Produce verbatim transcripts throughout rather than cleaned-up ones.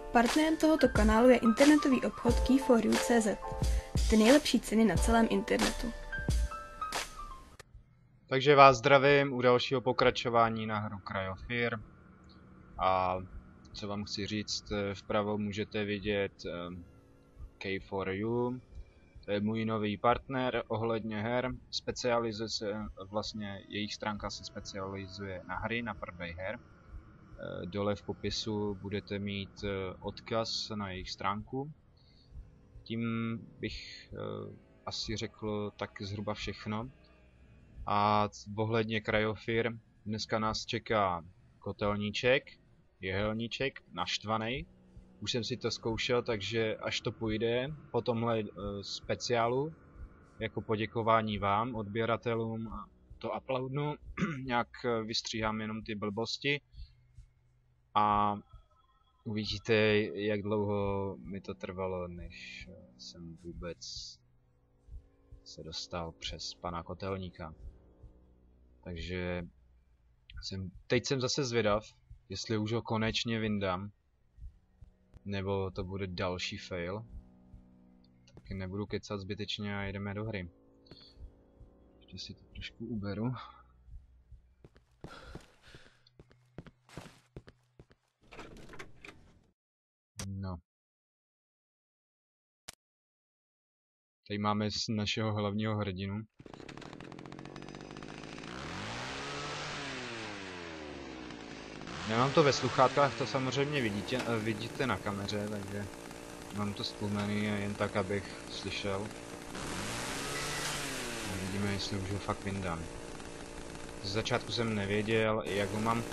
Partnerem tohoto kanálu je internetový obchod key for you tečka cé zet. Ty nejlepší ceny na celém internetu. Takže vás zdravím u dalšího pokračování na hru Cry of Fear. A co vám chci říct, vpravo můžete vidět key for you. To je můj nový partner ohledně her. Specializuje se, vlastně jejich stránka se specializuje na hry, na prodej her. Dole v popisu budete mít odkaz na jejich stránku. Tím bych asi řekl tak zhruba všechno. A ohledně Cry of Fear, dneska nás čeká kotelníček, jehelníček, naštvanej. Už jsem si to zkoušel, takže až to půjde po tomhle uh, speciálu, jako poděkování vám, odběratelům, to uploadnu, nějak vystříhám jenom ty blbosti a uvidíte, jak dlouho mi to trvalo, než jsem vůbec se dostal přes pana kotelníka. Takže jsem, teď jsem zase zvědav, jestli už ho konečně vyndám, nebo to bude další fail. Tak nebudu kecat zbytečně a jdeme do hry. Ještě si to trošku uberu. No. Tady máme z našeho hlavního hrdinu. Nemám to ve sluchátkách, to samozřejmě vidíte, vidíte na kameře, takže mám to stlumený a jen tak, abych slyšel. A vidíme, jestli už ho fakt vyndám. Z začátku jsem nevěděl, jak ho mám,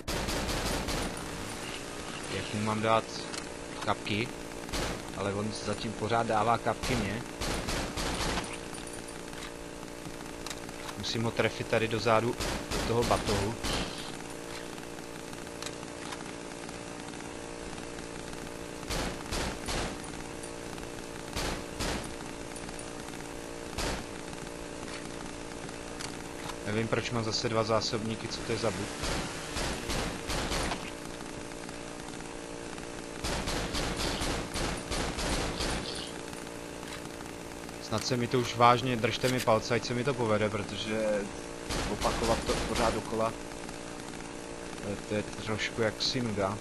jak mu mám dát kapky, ale on zatím pořád dává kapky mě. Musím ho trefit tady dozadu, do toho batohu. Nevím, proč mám zase dva zásobníky, co to je za bug. Snad se mi to už vážně, držte mi palce, ať se mi to povede, protože opakovat to pořád dokola, to je trošku jak si nuda.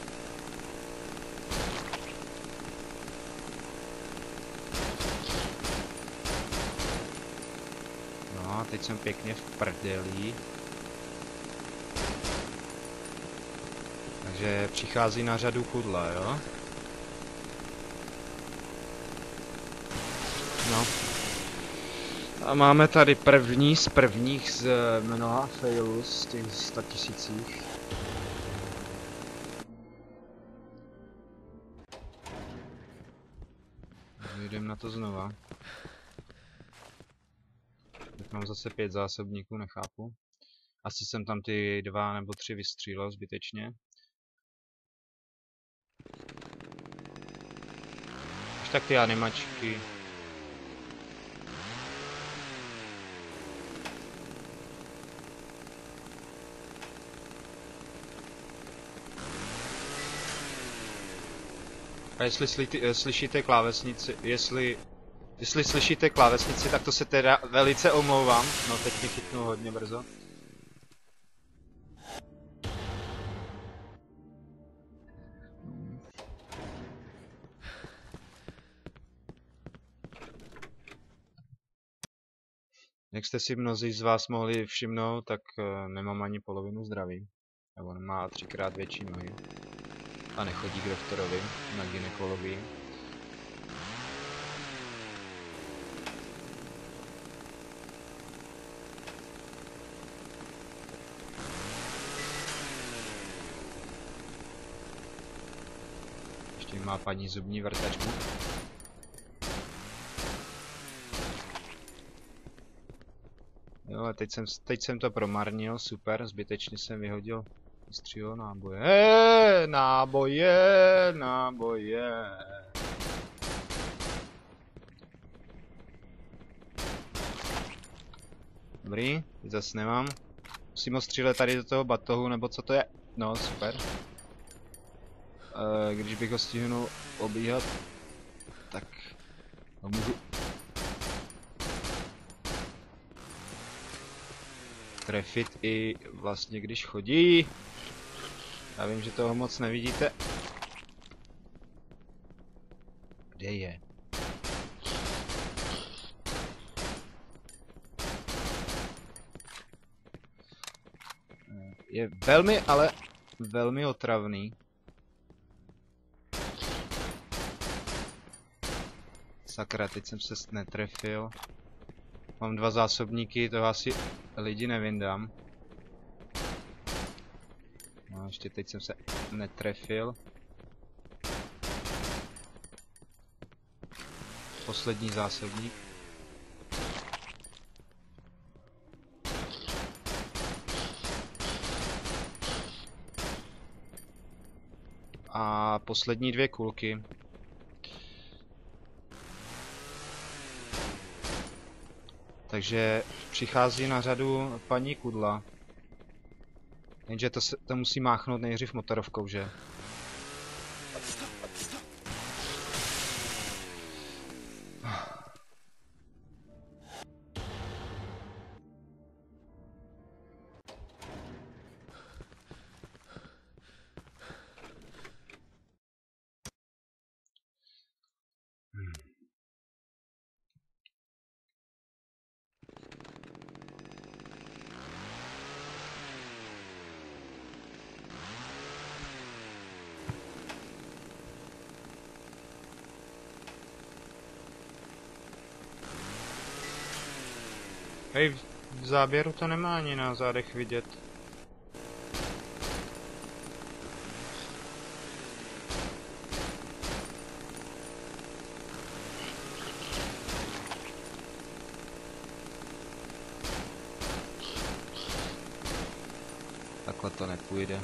No a teď jsem pěkně v prdelí. Takže přichází na řadu kudla, jo? No. A máme tady první z prvních z mnoha failů z těch sta tisících. Jdem na to znova. Tak mám zase pět zásobníků, nechápu. Asi jsem tam ty dva nebo tři vystřílel zbytečně. Už tak ty animačky. A jestli slyty, slyšíte klávesnici, jestli, jestli slyšíte klávesnici, tak to se teda velice omlouvám. No teď mě chytnu hodně brzo. Jak jste si mnozí z vás mohli všimnout, tak uh, nemám ani polovinu zdraví. A on má třikrát větší nohy. A nechodí k doktorovi na gynekologii. Ještě má paní zubní vrtačku. Jo, a teď jsem, teď jsem to promarnil, super, zbytečně jsem vyhodil střílo náboje. Eee, náboje, náboje. Dobrý, teď zase nemám. Musím ho střílet tady do toho batohu, nebo co to je? No, super. uh, když bych ho stihnul obíhat, tak ho můžu trefit i vlastně když chodí. Já vím, že toho moc nevidíte. Kde je? Je velmi, ale velmi otravný. Sakra, teď jsem se netrefil. Mám dva zásobníky, to asi lidi nevyndám. No, ještě teď jsem se netrefil. Poslední zásobník. A poslední dvě kulky. Takže přichází na řadu paní Kudla. Jenže to, se, to musí máchnout nejdřív motorovkou, že? Hej, v záběru to nemá ani na zádech vidět. Takhle to nepůjde.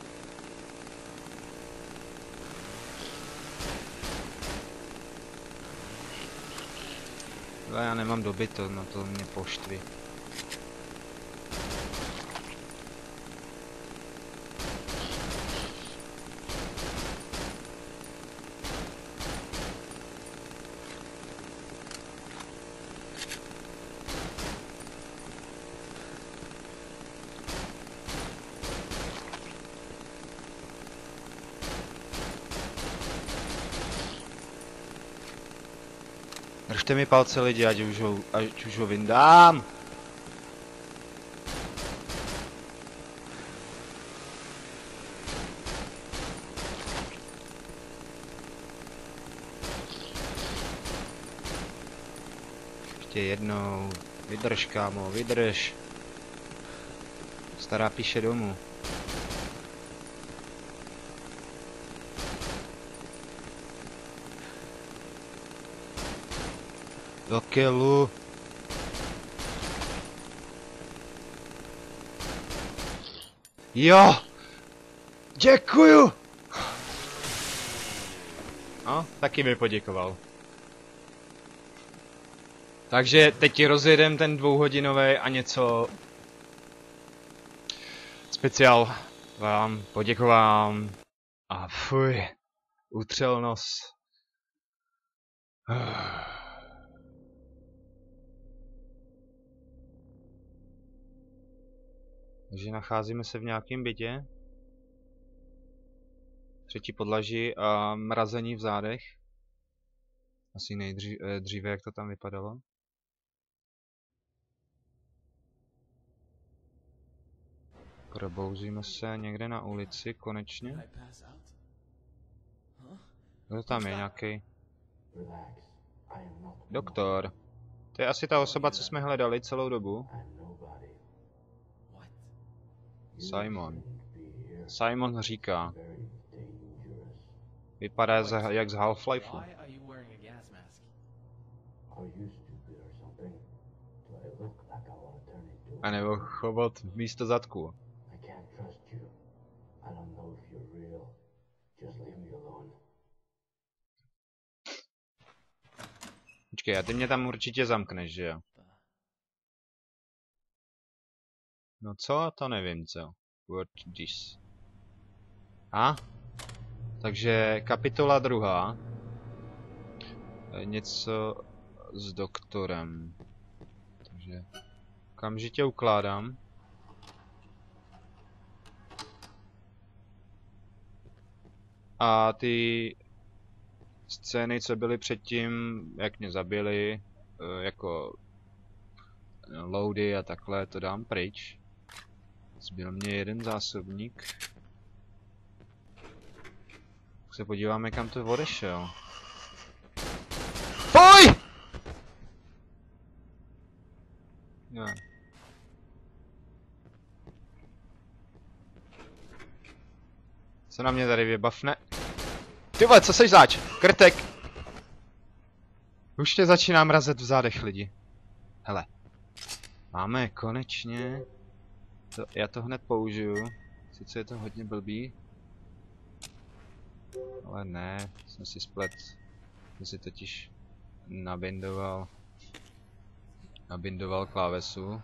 Ale já nemám dobyto, no to mě poštví. Držte mi palce lidi, ať už ho, ať už ho vyndám. Ještě jednou. Vydrž, kámo, vydrž. Stará píše domů. Do kelu. Jo! Děkuju! No, taky mi poděkoval. Takže teď rozjedem ten dvouhodinový a něco speciál vám poděkovám. A fuj, utřel nos. Takže nacházíme se v nějakém bytě. Třetí podlaží a mrazení v zádech. Asi nejdříve, jak to tam vypadalo. Probouzíme se někde na ulici, konečně. Kdo tam je nějaký? Doktor. To je asi ta osoba, co jsme hledali celou dobu. Simon. Simon říká. Vypadá za, jak z Half-Lifeu. A nebo chobot místo zadku. Počkej, a ty mě tam určitě zamkneš, že jo? No co? To nevím, co. What this? A? Takže kapitola druhá. Něco s doktorem. Takže okamžitě ukládám. A ty scény, co byly předtím, jak mě zabili, jako loady a takhle, to dám pryč. Zbyl mě jeden zásobník. Tak se podíváme, kam to odešel. Fuj! Jo. Co na mě tady vybavne? Ty vole, co seš zač? Krtek! Už tě začíná mrazet v zádech, lidi. Hele. Máme konečně. To, já to hned použiju. Sice je to hodně blbý. Ale ne, jsem si splet. Jsem si totiž nabindoval. Nabindoval klávesu.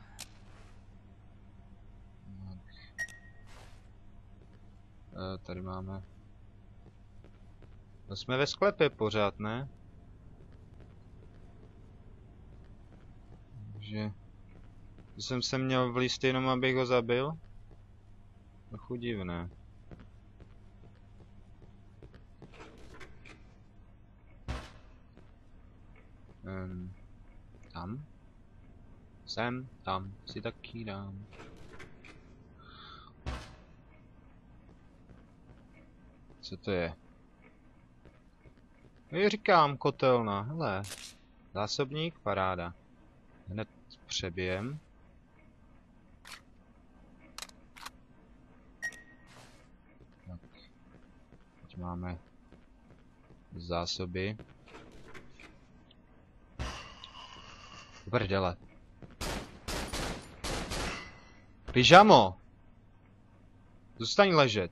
E, tady máme. No jsme ve sklepě pořád, ne? Takže... To jsem se měl vlíst jenom, abych ho zabil? Trochu divné. Um, tam? Sem, tam, si taky dám. Co to je? Já říkám, kotelna, hele. Zásobník, paráda. Hned přebijem. Tak. Teď máme zásoby. Prdele. Pyžamo! Zůstaň ležet.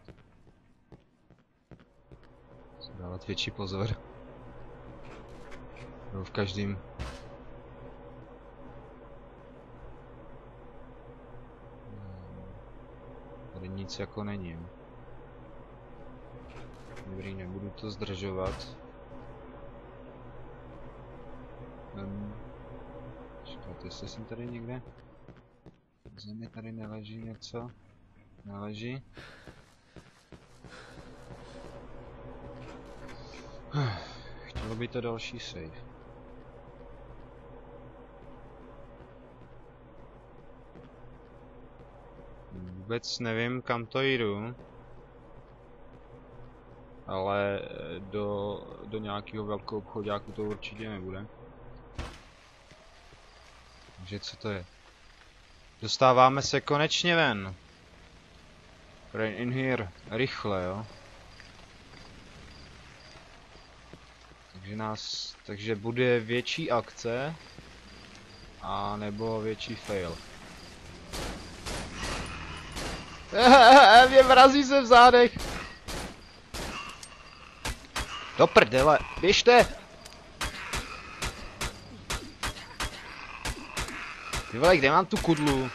Musím dávat větší pozor. No, v každém. Tady nic jako není. Dobrý, nebudu to zdržovat. Um, Čekajte, jestli jsem tady někde. V zemi tady neleží něco. Neleží. Chtělo by to další save. Vůbec nevím, kam to jdu. Ale do, do nějakého velkého obchodáku to určitě nebude. Takže co to je? Dostáváme se konečně ven. Rain in here. Rychle, jo. Takže nás, takže bude větší akce. A nebo větší fail. Mě mrazí se v zádech. Do prdele, běžte! Ty vole, kde mám tu kudlu?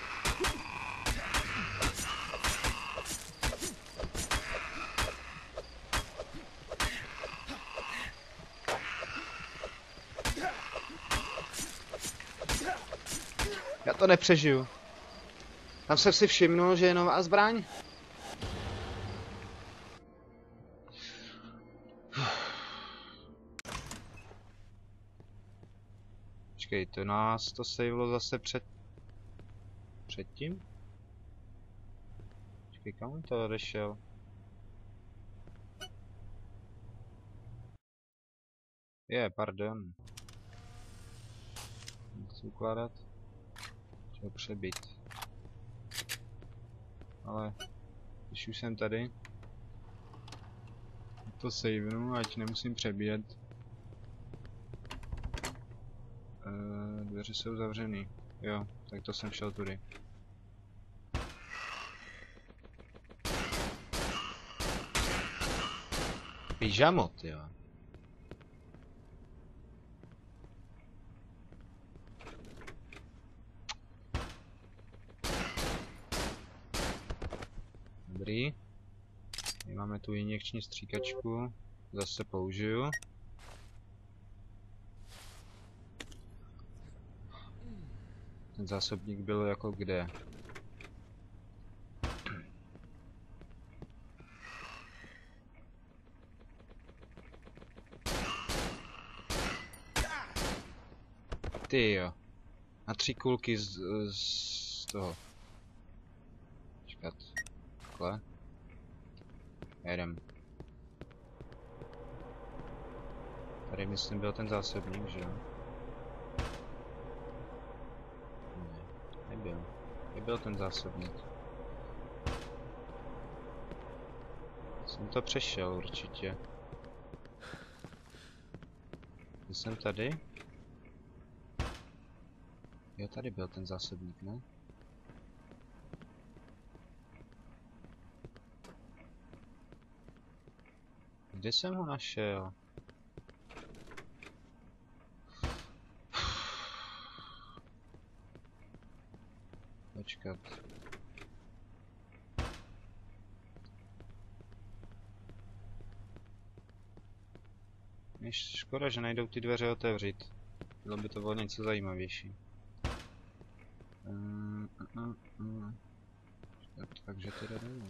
Já to nepřežiju. Tam jsem si všimnul, že je nová zbraň. Počkej, to nás to savelo zase před... Předtím? Počkej, kam on to odešel? Je, pardon. Chci ukládat. Chtěl přebít. Ale když už jsem tady, to savenu, ať nemusím přebíjet. E, dveře jsou zavřený. Jo, tak to jsem šel tudy. Pyžamo, jo. Dobrý. Tady máme tu injekční stříkačku. Zase použiju. Ten zásobník byl jako kde? Ty jo. Na tři kulky z, z toho. Počkat. Takhle. Jedem. Tady myslím byl ten zásobník, že jo? Ne, nebyl. Nebyl ten zásobník. Jsem to přešel určitě. Jsem tady? Jo, tady byl ten zásobník, ne? Kde jsem ho našel? Počkat. Je škoda, že najdou ty dveře otevřít. Bylo by to bylo něco zajímavější. Uh, uh, uh, uh. Takže teda dolů.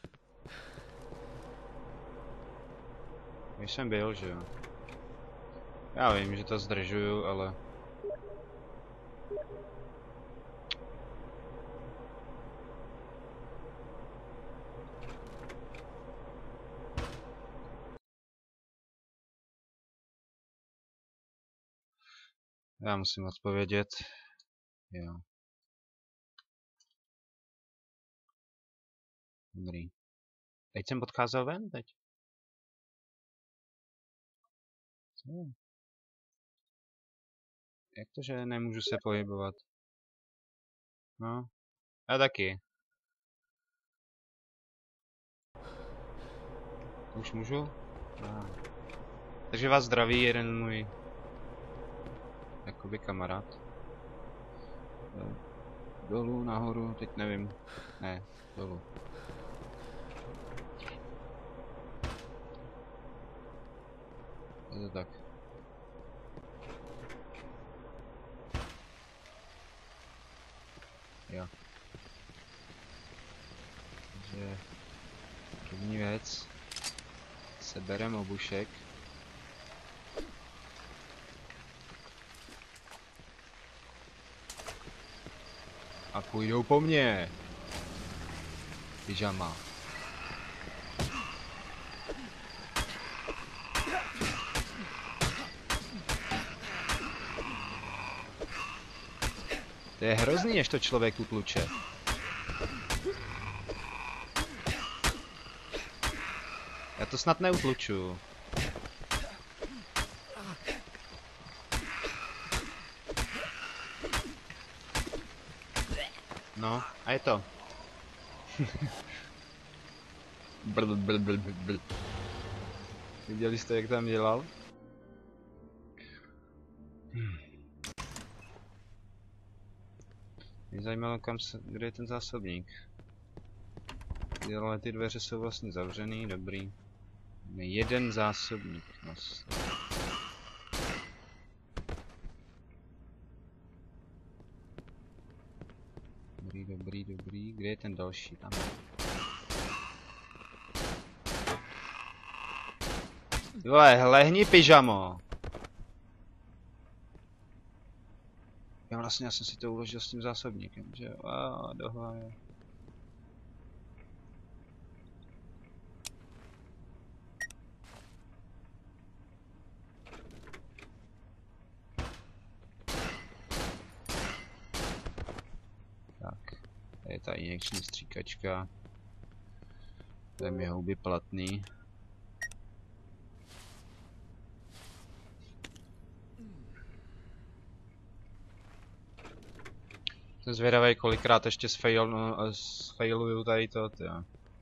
Když jsem byl, že jo. Já vím, že to zdržuju, ale... Já musím odpovědět. Jo. Dobrý. Teď jsem odcházel ven, teď. Co? Jak to, že nemůžu se pohybovat? No. Já taky. Už můžu? Ah. Takže vás zdraví jeden můj... jakoby kamarád. Dolů, nahoru, teď nevím. Ne, dolů. Je to tak. Jo. Takže první věc. Seberem obušek. A půjdou po mně. Pyžama. To je hrozný, než to člověk utluče. Já to snad neutluču. No, a je to. Bl, bl, bl, bl, bl. Viděli jste, jak tam dělal? Hmm. Mě zajímalo, kam se, kde je ten zásobník. Ale ty dveře jsou vlastně zavřený, dobrý. Jeden zásobník. Vlastně. Dobrý, dobrý, dobrý. Kde je ten další? Tam. Vole, lehni, pyžamo! Já vlastně já jsem si to uložil s tím zásobníkem, že jo? A dohle. Tak, tady je ta injekční stříkačka. To je mi houby platný. Jsem zvědavý, kolikrát ještě sfail, no, sfailuju tady to, jo.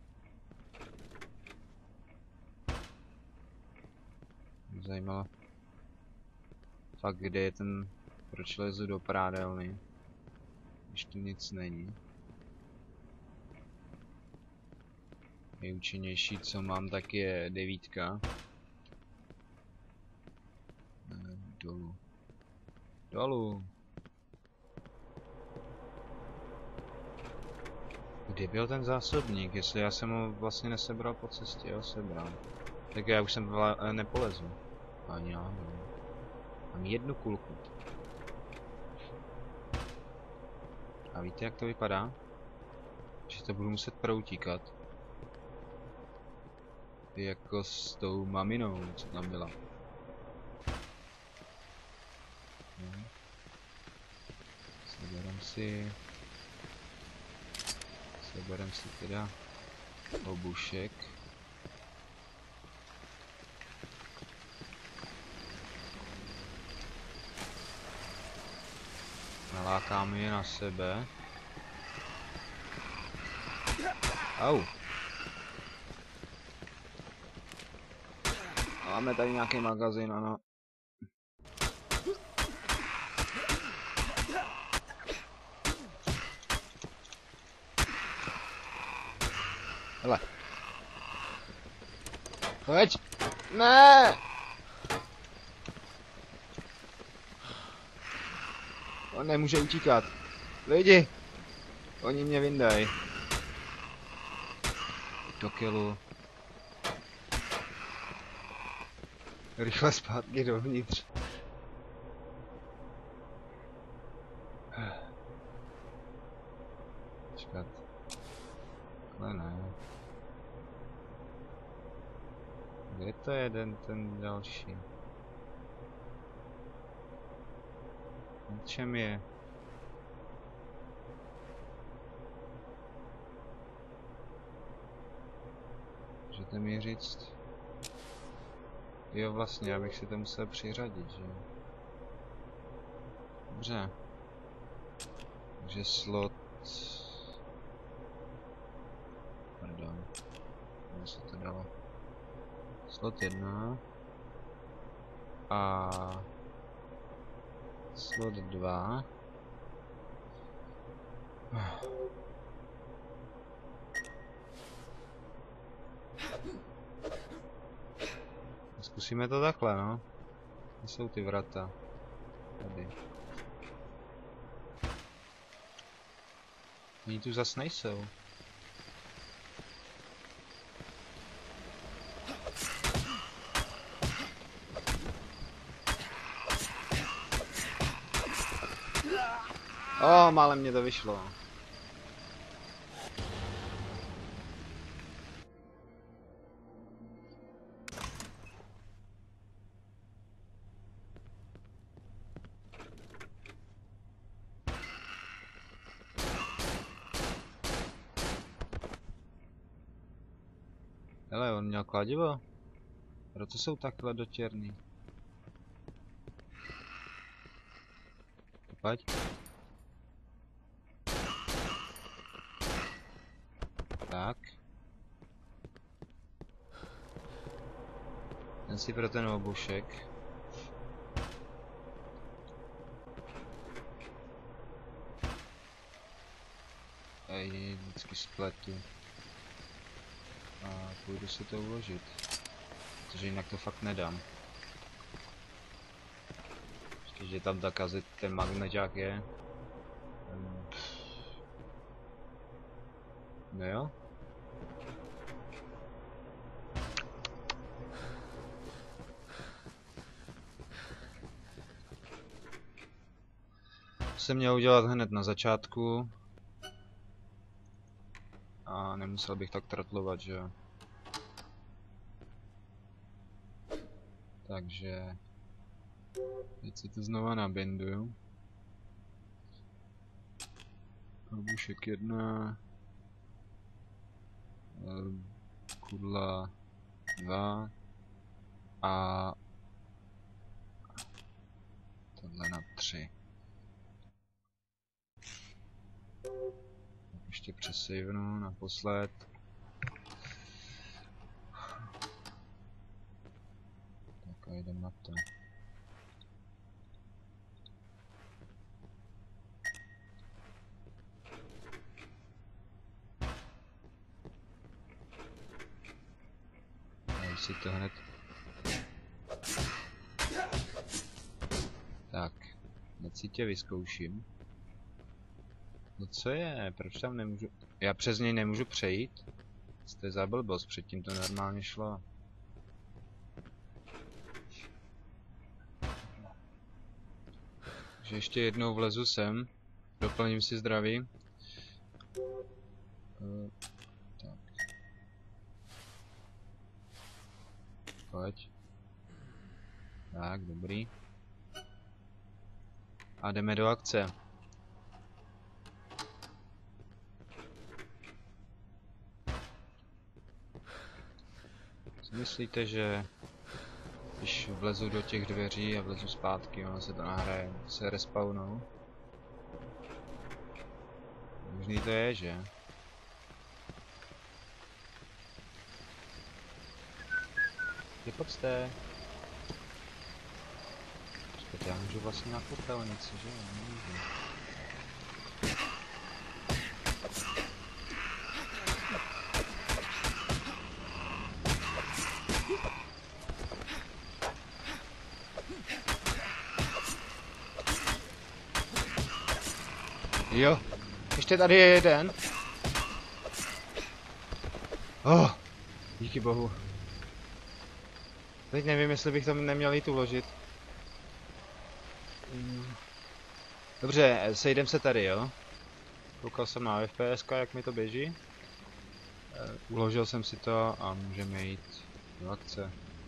Mě zajímalo. Fakt, kde je ten, proč lezu do prádelny, když tu nic není. Nejúčinnější, co mám, tak je devítka. Dolů. Dolů. Kde byl ten zásobník? Jestli já jsem ho vlastně nesebral po cestě, jo, sebral. Tak já už jsem vla, nepolezu. Ani já, no. Mám jednu kulku. A víte, jak to vypadá? Že to budu muset proutíkat. Jako s tou maminou, co tam byla. No. Seberem si... Seberem si teda obušek. Nalákáme je na sebe. Au. Máme tady nějaký magazín, ano. Hele. Pojď. Ne. On nemůže utíkat. Lidi. Oni mě vyndají. Do kilu. Rychle zpátky dovnitř. Čekat. Ale ne. Kde to je jeden ten další? Na čem je? Můžete mi říct? Jo, vlastně, já bych si to musel přiřadit, že? Dobře. Takže slot... Pardon. Kde se to dalo? Slot jedna. A... Slot dva. Zkusíme to takhle, no. Kde jsou ty vrata? Tady. Oni tu zas nejsou. O, málem mě to vyšlo. Hele, on měl kladivo? Proto jsou takhle dotěrný. Pojď. Tak. Ten si pro ten obušek. Ej, vždycky spletu. A půjdu si to uložit. Protože jinak to fakt nedám. Ještě, že tam takazit ten magneťák je. Um, no jo. To jsem měl udělat hned na začátku. A nemusel bych tak tratlovat, že jo. Takže... Teď si to znova nabinduju. Obušek jedna. Kudla dva. A... tohle na tři. Ještě přesavenu naposled. Tak a jdem na to. si to hned. Tak, hned si tě vyzkouším. No co je? Proč tam nemůžu? Já přes něj nemůžu přejít? Jste za blbost, předtím to normálně šlo. Takže ještě jednou vlezu sem. Doplním si zdraví. Uh, tak. Pojď. Tak, dobrý. A jdeme do akce. Co myslíte, že když vlezu do těch dveří a vlezu zpátky, ono se to nahraje, se respawnou? Možný to je, že? Kde pak jste? Počkejte, já můžu vlastně na popelnici, že? Nemůžu. Jo, ještě tady je jeden. Oh, díky bohu. Teď nevím, jestli bych tam neměl jít uložit. Dobře, sejdem se tady, jo. Koukal jsem na F P S, jak mi to běží. Uložil jsem si to a můžeme jít do akce.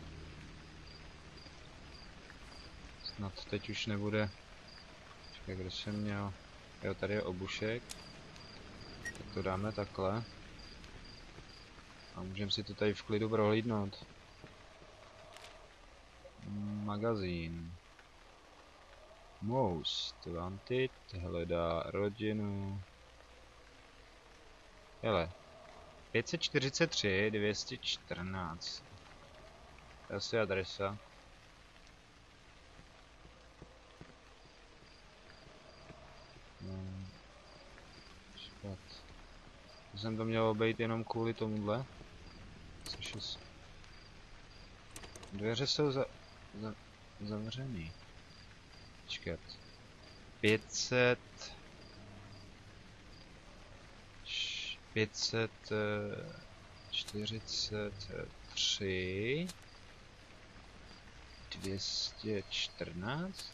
Snad teď už nebude. Počkej, kde jsem měl? Jo, tady je obušek. Tak to dáme takhle. A můžeme si to tady v klidu prohlídnout. Magazín. Most wanted, hledá rodinu. Hele. pět set čtyřicet tři, dvě stě čtrnáct. Asi adresa. Hmm. Špat. To jsem to měl obejít jenom kvůli tomuhle. Což je... Dveře jsou za... za... zavřený. Počkat. pět set... pět set čtyřicet tři... dvě stě čtrnáct?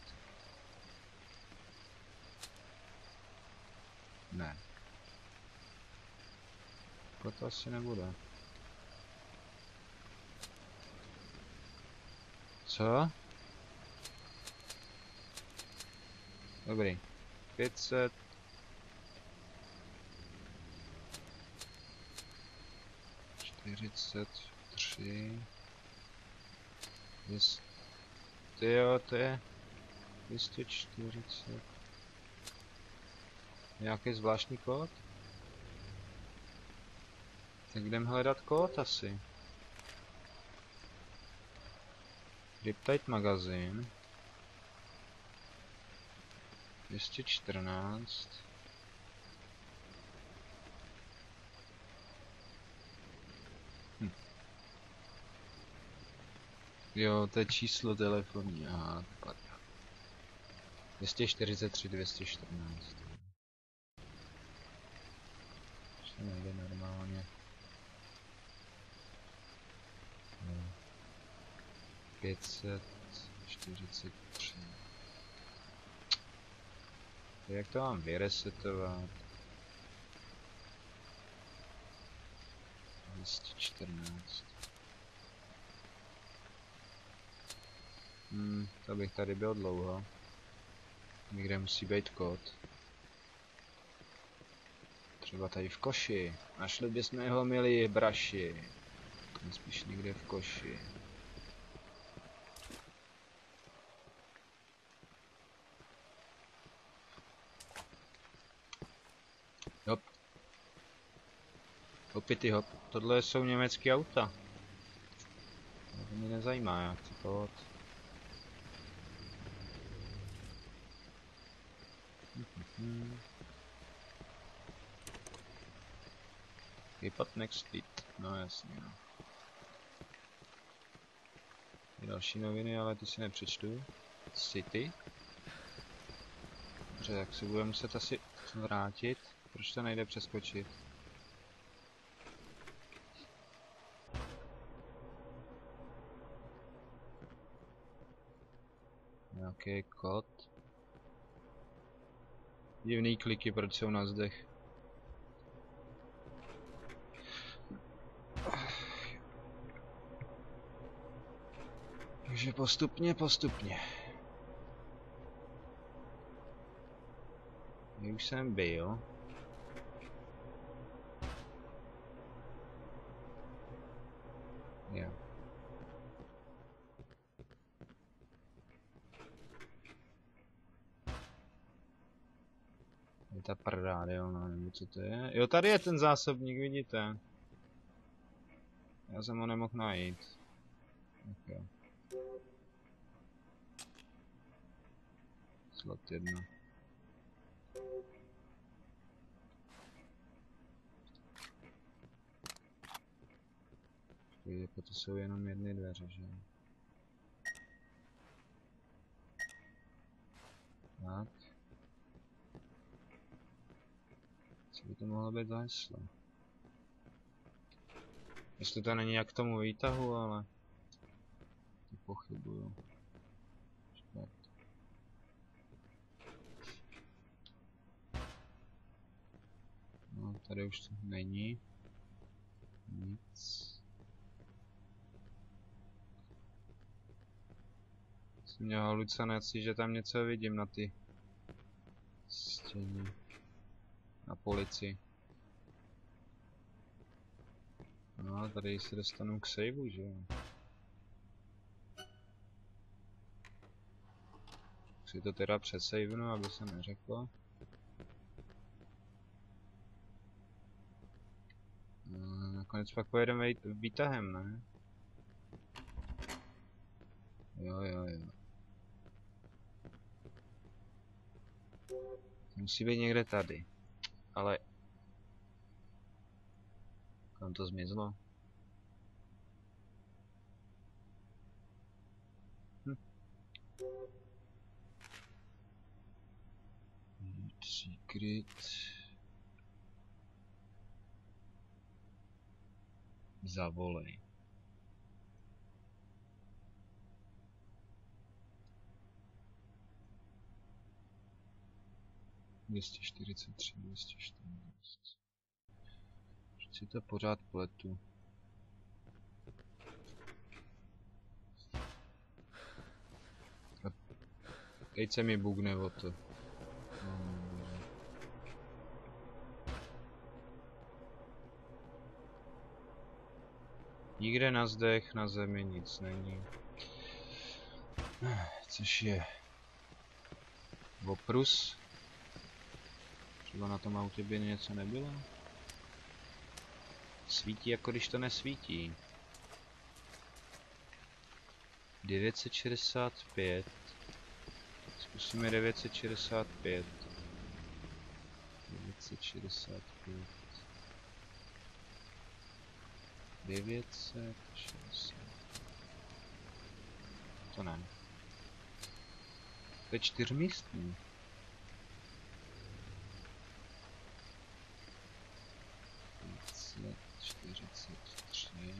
Ne. To asi nebude. Co? Dobrý. pět set... čtyřicet tři... Ty jo, to je... dvě stě čtyřicet... Nějaký zvláštní kód? Tak jdem hledat kód asi. Riptide magazín. dvě stě čtrnáct. Hm. Jo, to je číslo telefonní. Aha, takhle. dvě stě čtyřicet tři, dvě stě čtrnáct. To nejde normálně. No. pět set čtyřicet tři. Jak to mám vyresetovat? dvě stě čtrnáct. Hmm, to bych tady byl dlouho. Někde musí být kód. Třeba tady v koši. Našli bychom jeho, milí braši. Spíš někde v koši. Hop. Hopity hop. Tohle jsou německé auta. To mě nezajímá, já chci kód. Hmm. Vypad next street, no jasně no. I další noviny, ale ty si nepřečtu. City. Dobře, tak se budeme muset asi vrátit. Proč to nejde přeskočit? Nějaký kód. Divný kliky, proč jsou na zdech. Takže postupně, postupně. Já už jsem byl. Jo. Je ta paradiolna, nebo co to je? Jo, tady je ten zásobník, vidíte? Já jsem ho nemohl najít. Okay. Slot jedna. Jako to jsou jenom jedny dveře, že? Tak. Co by to mohlo být za heslo? Jestli to není jak k tomu výtahu, ale... To pochybuju. Tak. No, tady už to není. Nic. Jsem měl halucinaci, že tam něco vidím na ty stěně. Na polici. No a tady se dostanu k saveu, že jo. Si to teda přesavenu, aby se neřeklo. No, nakonec pak pojedeme výtahem, ne? Jo, jo, jo. Musí být někde tady. Ale... Kam to zmizlo? Hm. Secret. Zavolej. dvě stě čtyřicet tři, dvě stě čtrnáct. Proč si to pořád pletu? Teď se mi bugne o to. Nikde na zdech, na zemi nic není. Což je oprus. Třeba na tom autě by něco nebylo. Svítí, jako když to nesvítí. devět set šedesát pět. Zkusíme devět set šedesát pět. devět set šedesát pět. devět set šedesát. To ne. To je čtyřmístný. devět set čtyřicet tři.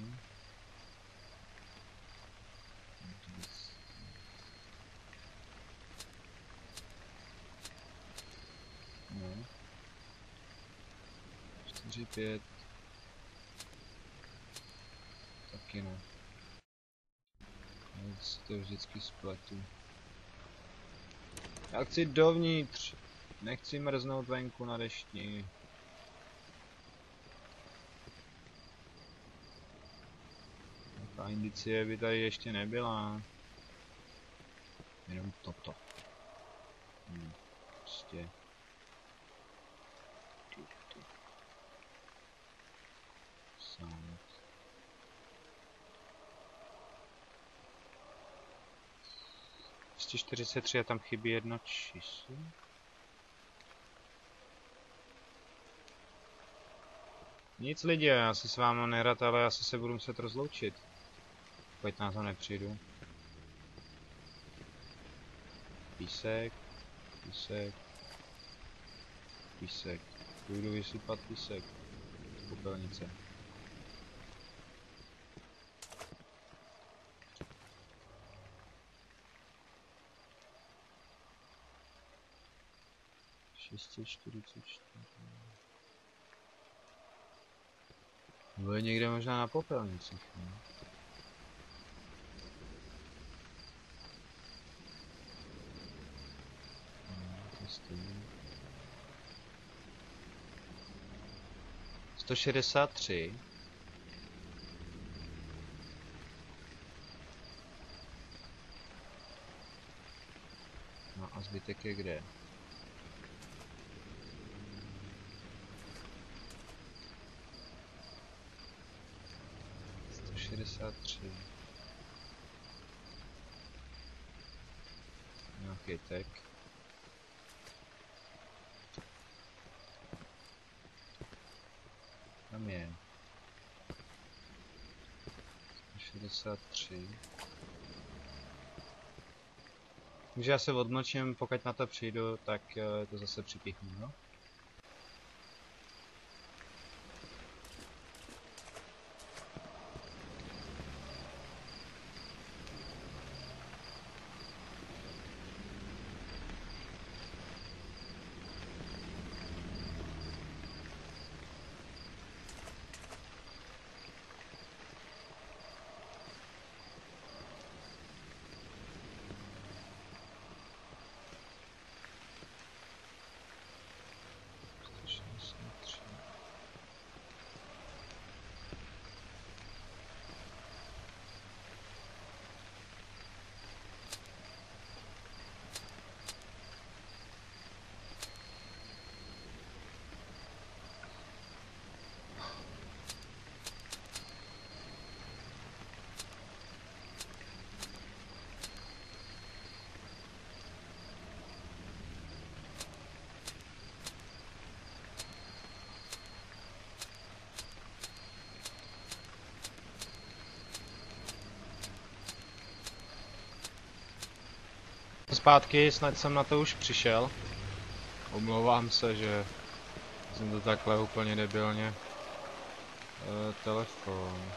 No. čtyři pět. Taky ne. Já si to vždycky spletu. Já chci dovnitř. Nechci mrznout venku na dešti. Ta indicie by tady ještě nebyla. Jenom toto. Hm, prostě. Sound. dvě stě čtyřicet tři a tam chybí jedno číslo. Nic lidi, já si s vámi nerad, ale asi se budu muset rozloučit. Pokud na to nepřijdu. písek, písek, písek. Půjdu vysypat písek z popelnice. šest set čtyřicet čtyři. Bude někde možná na popelnicích, ne? sto šedesát tři. No a zbytek je kde? sto šedesát tři. Nějaký tek. Tam je. sto šedesát tři. Takže já se odmlčím, pokud na to přijdu, tak to zase připíchnu, no? Zpátky, snad jsem na to už přišel. Omlouvám se, že jsem to takhle úplně debilně. E, telefon.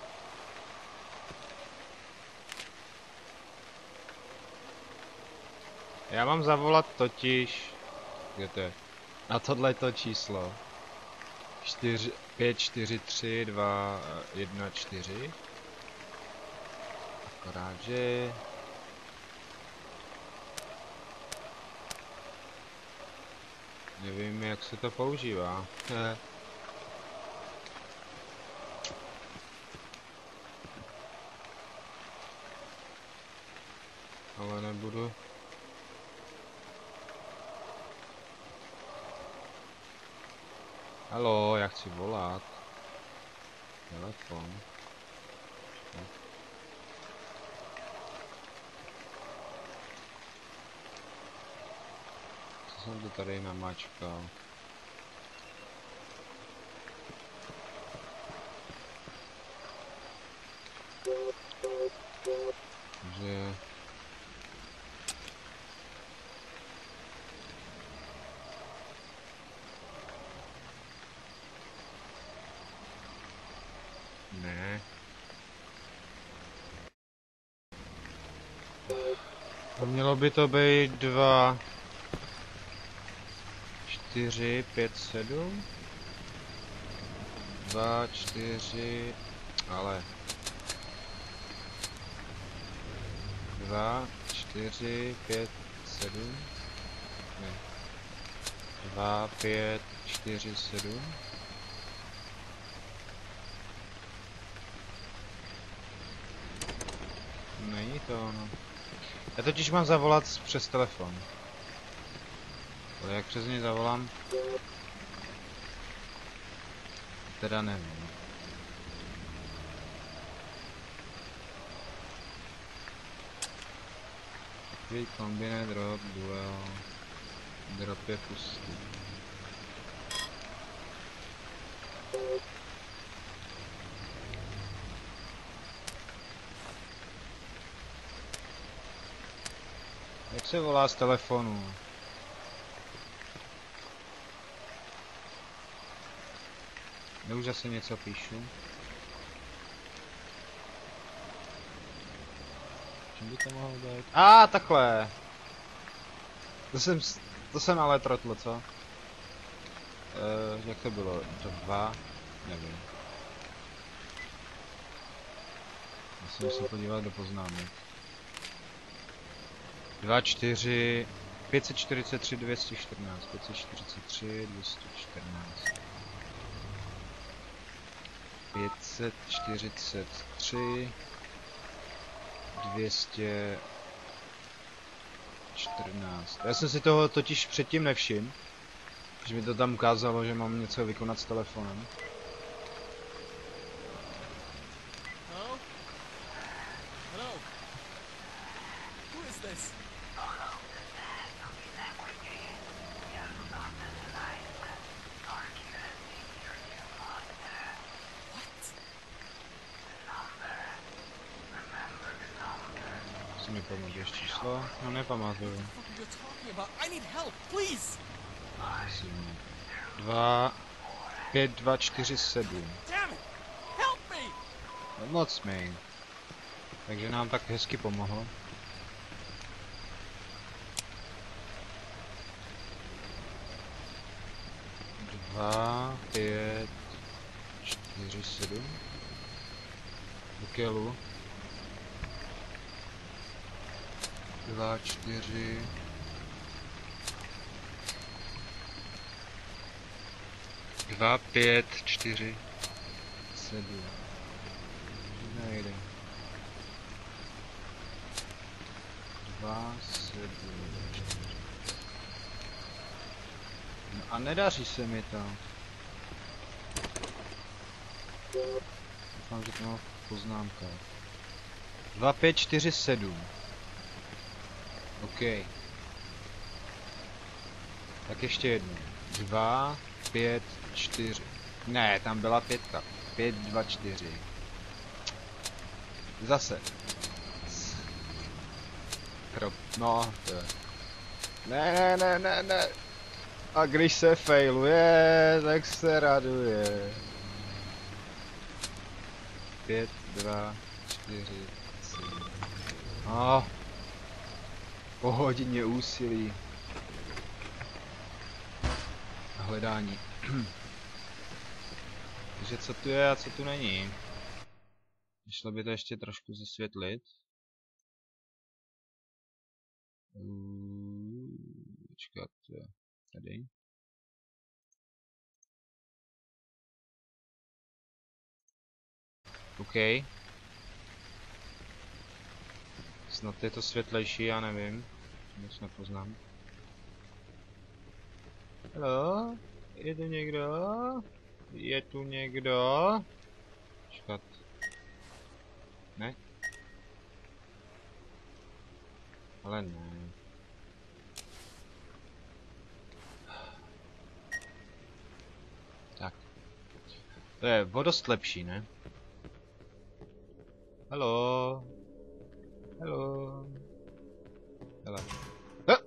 Já mám zavolat totiž... Kde to je? Na tohleto číslo. čtyři, pět čtyři tři dva jedna čtyři. Akorát, že... Nevím, jak se to používá. Ale nebudu. Haló, já chci volat. Telefon. Co jsem to tady namačkal? Že... Ne. A mělo by to být dva, čtyři, pět, sedm? Dva, čtyři, ale... Dva, čtyři, pět, sedm? Ne. Dva, pět, čtyři, sedm? Není to ono. Já totiž mám zavolat přes telefon. Ale jak přes něj zavolám? Teda nevím. Takový kombine drop, duel. Drop je pustý. Jak se volá z telefonu? Já už zase něco píšu. Čím by to mohlo být? A ah, takhle! To jsem, to jsem ale trotl, co? Uh, jak to bylo? To dva? Nevím. Já se musím podívat do poznámek. dva, čtyři, pět set čtyřicet tři, dvě stě čtrnáct, pět set čtyřicet tři, dvě stě čtrnáct. pět set čtyřicet tři, dvě stě čtrnáct. Já jsem si toho totiž předtím nevšiml, že mi to tam ukázalo, že mám něco vykonat s telefonem. Hello? Hello? Who is this? Si mi pamatuješ číslo? No nepamatuju. What are you talking about? I need help, please! Musím. Dva, pět, dva, čtyři, sedm. Damn it! Help me! No moc mi. Takže nám tak hezky pomohl. Dva, pět, čtyři, sedm. Bukelu. Dva, čtyři. Dva, pět, čtyři, sedm. Nejde. Dva, sedm, čtyři. No a nedaří se mi to. Doufám, že to mám v poznámkách. Dva, pět, čtyři, sedm. OK. Tak ještě jednou. Dva, pět, čtyři. Ne, tam byla pětka. Pět, dva, čtyři. Zase. Krop. No, to je. Ne, ne, ne, ne, ne. A když se failuje, tak se raduje. Pět, dva, čtyři, sedm. Oh. Po hodině úsilí. A hledání. Takže co tu je a co tu není? Šlo by to ještě trošku zesvětlit. Počkat, tady. OK. Snad je to světlejší, já nevím. Moc nepoznám. Hello? Je tu někdo? Je tu někdo? Počkat. Ne? Ale ne. Tak. To je o dost lepší, ne? Hello? Hello? Hele. Ha!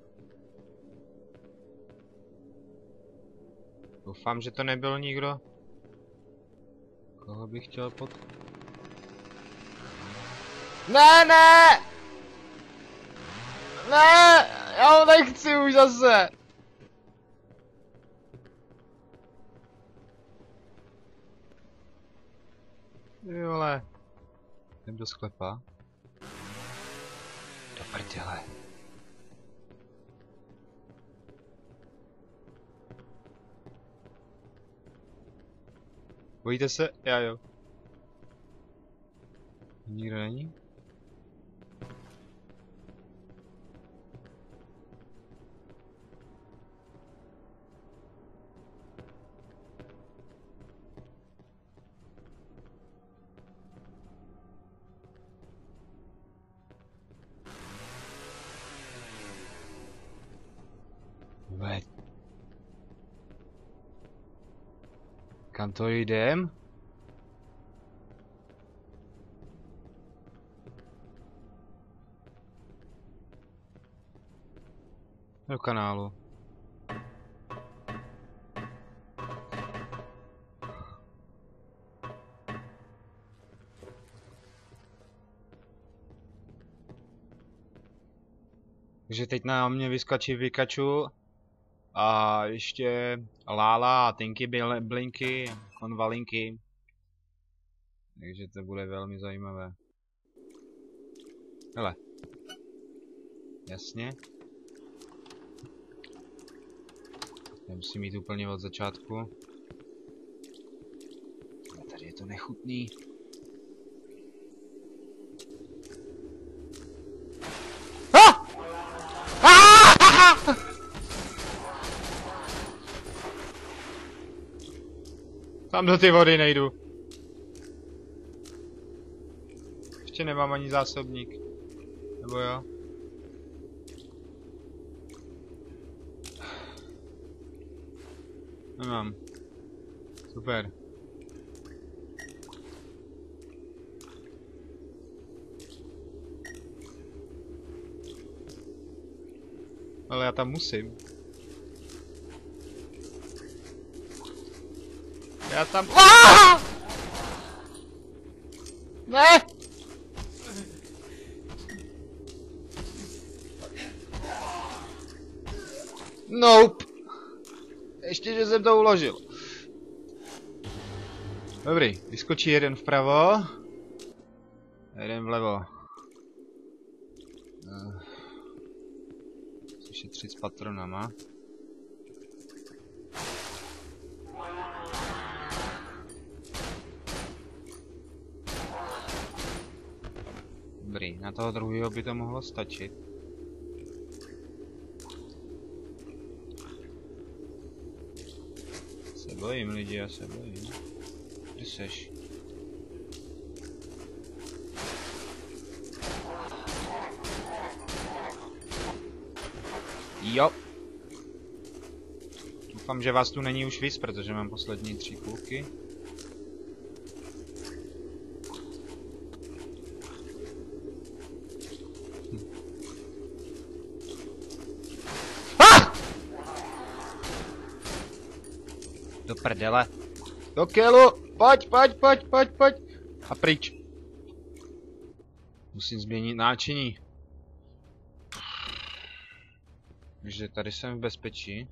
Doufám, že to nebyl nikdo. Koho bych chtěl pod... Ne, ne! Ne! Já ho nechci už zase! Ty vole. Jdem do sklepa. Do prdele. Bojíte se? Já jo. Nikdo není? Vůbec. Kam to jdem? Do kanálu. Takže teď na mě vyskočí Pikachu a ještě Lála a Tinky Blinky, konvalinky. Takže to bude velmi zajímavé. Hele. Jasně. Nemusím jít úplně od začátku. A tady je to nechutný. Ah! Ah! Tam do ty vody nejdu. Ještě nemám ani zásobník. Nebo jo? Nemám. Super. Ale já tam musím. Já tam... Aaaa! Ne! Nope. Ještě, že jsem to uložil. Dobrý, vyskočí jeden vpravo. Jeden vlevo. Chci šetřit s patronama. Dobrý, na toho druhého by to mohlo stačit. Se bojím lidi, já se bojím. Kde seš? Jo. Doufám, že vás tu není už víc, protože mám poslední tři kulky. Do prdele. Do kelu. Pojď, pojď, pojď, pojď, pojď. A pryč. Musím změnit náčiní. Takže tady jsem v bezpečí.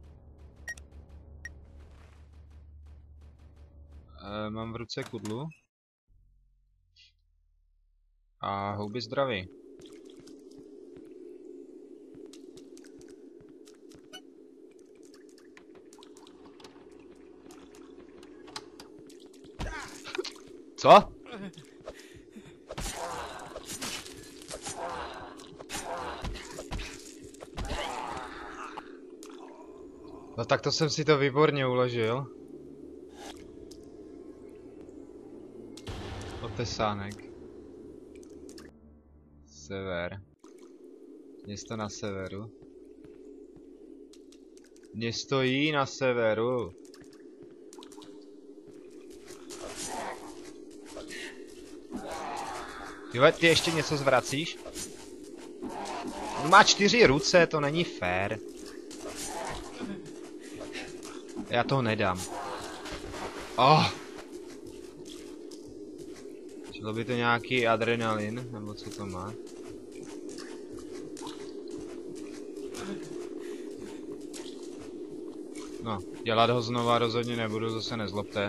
E, mám v ruce kudlu. A houby zdraví. Co? No tak to jsem si to výborně uložil. Otesánek. Sever. Město na severu. Město jí na severu. Tyhle, ty ještě něco zvracíš? On má čtyři ruce, to není fér. Já toho nedám. Oh. Čilo by to nějaký adrenalin, nebo co to má? No, dělat ho znova rozhodně nebudu, zase nezlobte.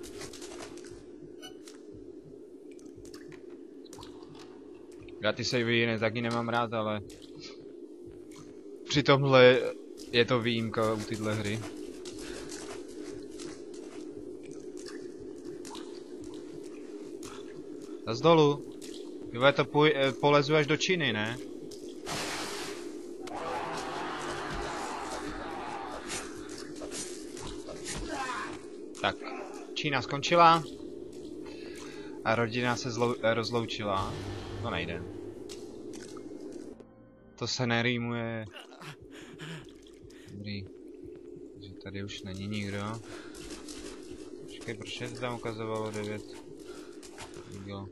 Já ty savey ne, taky nemám rád, ale při tomhle je to výjimka u tyhle hry. Zas dolů. Tyhle to půj, eh, polezu až do Číny, ne? Tak, Čína skončila. A rodina se zlou, eh, rozloučila. To nejde. To se nerýmuje. Dobrý. Takže tady už není nikdo. Počkej, proč se tam ukazovalo devět? Jo.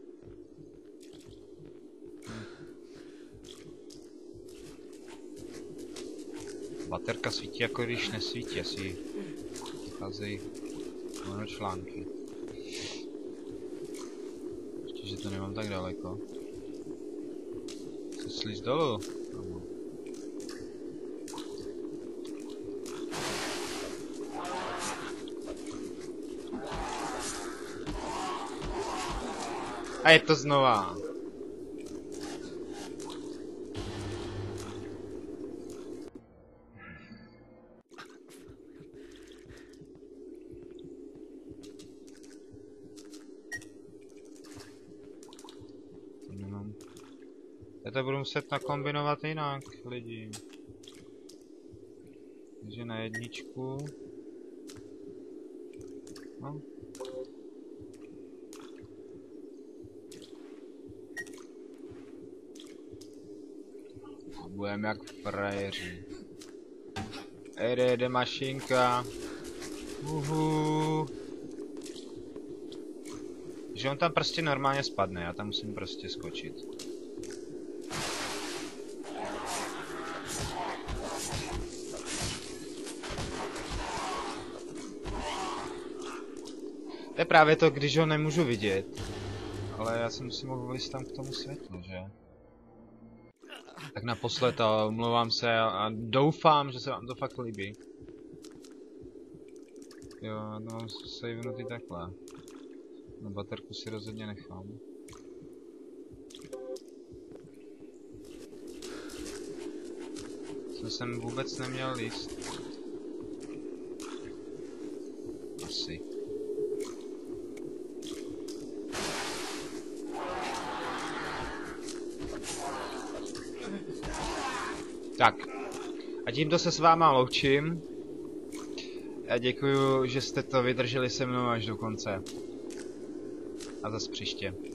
Hm. baterka svítí, jako když nesvítí, asi vycházejí mnoho články. Ještě, že to nemám tak daleko. Co slíz dolů? No. A je to znova. Nemám. Já to budu muset nakombinovat jinak, lidi. Takže na jedničku. No. Budeme jak frajeři. Jde, jde mašinka. Uhu. Že on tam prostě normálně spadne, já tam musím prostě skočit. To je právě to, když ho nemůžu vidět. Ale já jsem si mohl vylít tam k tomu světlu, že? Tak naposled a omlouvám se a doufám, že se vám to fakt líbí. Jo, no mám savenutý takhle. No baterku si rozhodně nechám. Jsem sem vůbec neměl líst. Asi. Tak. A tímto se s váma loučím. Já děkuju, že jste to vydrželi se mnou až do konce. A zas příště.